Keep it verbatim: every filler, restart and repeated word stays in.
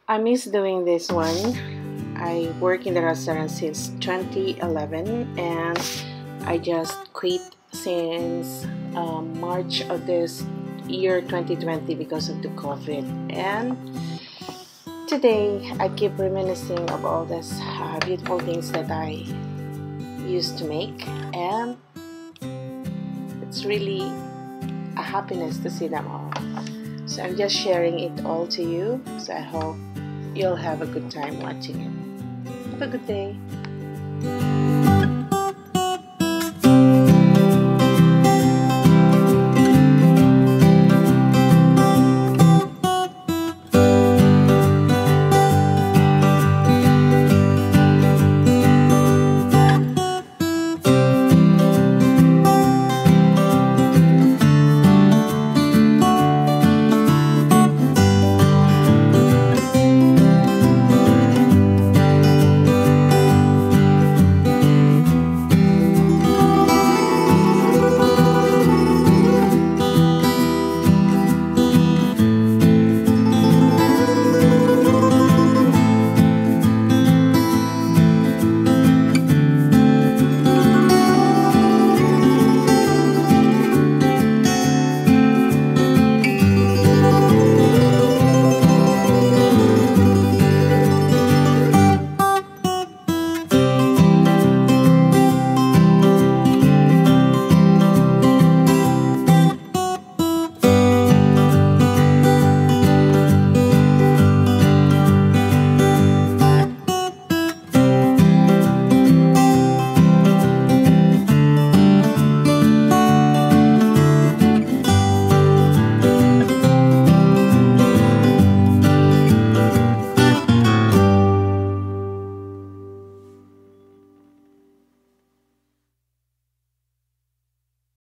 I miss doing this one. I work in the restaurant since twenty eleven and I just quit since um, March of this year twenty twenty because of the COVID. And today I keep reminiscing of all these uh, beautiful things that I used to make, and it's really a happiness to see them all. So I'm just sharing it all to you. So I hope you'll have a good time watching it. Have a good day.